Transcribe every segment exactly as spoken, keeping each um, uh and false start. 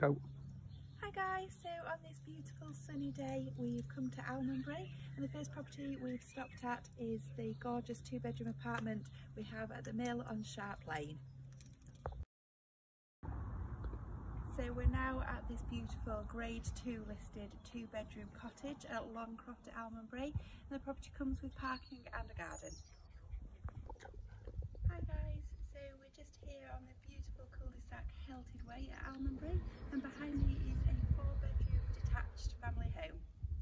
Go. Hi guys, so on this beautiful sunny day we've come to Almonbury, and the first property we've stopped at is the gorgeous two bedroom apartment we have at the Mill on Sharp Lane. So we're now at this beautiful grade two listed two bedroom cottage at Longcroft at Almonbury, and the property comes with parking and a garden. Hi guys, so we're just here on the beautiful cul-de-sac Helted Way at Almonbury, and behind me is a four bedroom detached family home.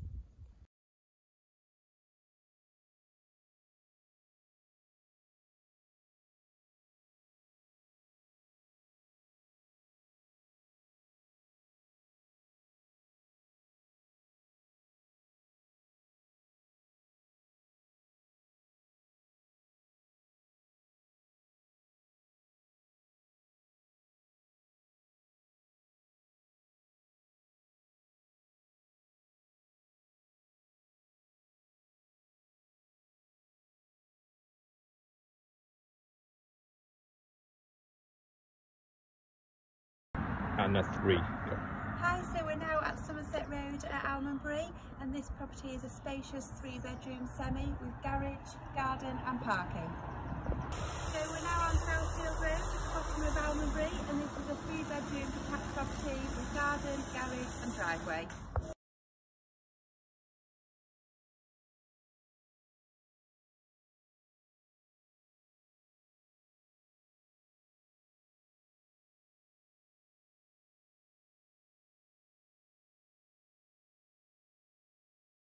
And a three. Go. Hi, so we're now at Somerset Road at Almonbury, and this property is a spacious three bedroom semi with garage, garden and parking. So we're now on Southfield Road at the bottom of Almonbury, and this is a three bedroom detached property with garden, garage and driveway.